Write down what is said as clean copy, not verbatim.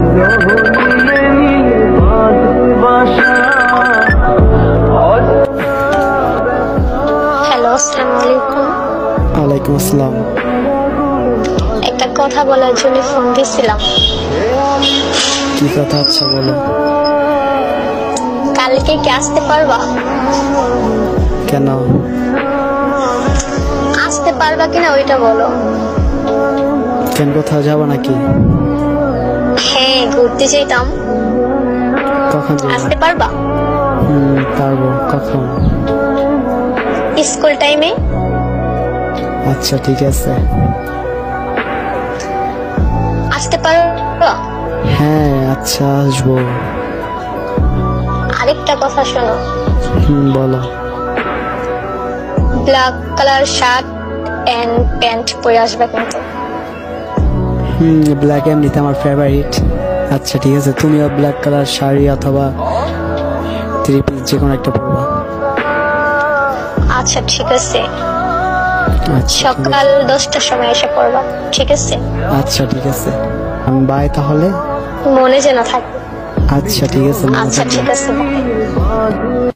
Hello, আসসালামু আলাইকুম। ওয়ালাইকুম আসসালাম। একটা কথা বলার জন্য ফোন দিয়েছিলাম। কি কথা? আচ্ছা বলো। কালকে কি আসতে পারবা? কেন? আসতে পারবা কিনা ওইটা বলো। কেন, কোথাও যাবো নাকি? হ্যাঁ, ঘুরতে চাইতাম। কখন যাবো? আসতে পারবা? পারবো। কখন? স্কুল টাইমে। আচ্ছা ঠিক আছে। আসতে পারবা? হ্যাঁ আচ্ছা আসবো। আরেকটা কথা শোনো। বলো। Black colour shirt and pant পরে আসবে কিন্তু। ব্ল্যাক এমনিতে আমার ফেভারিট। আচ্ছা ঠিক আছে, তুমিও ব্ল্যাক কালার শাড়ি অথবা থ্রি পিস যে কোনো একটা পরবা। আচ্ছা ঠিক আছে, আচ্ছা সকাল 10টার সময় এসে পড়বা। ঠিক আছে? আচ্ছা ঠিক আছে, আমি বাই তাহলে। মনে যেন থাকে। আচ্ছা ঠিক আছে, আচ্ছা ঠিক আছে, bye।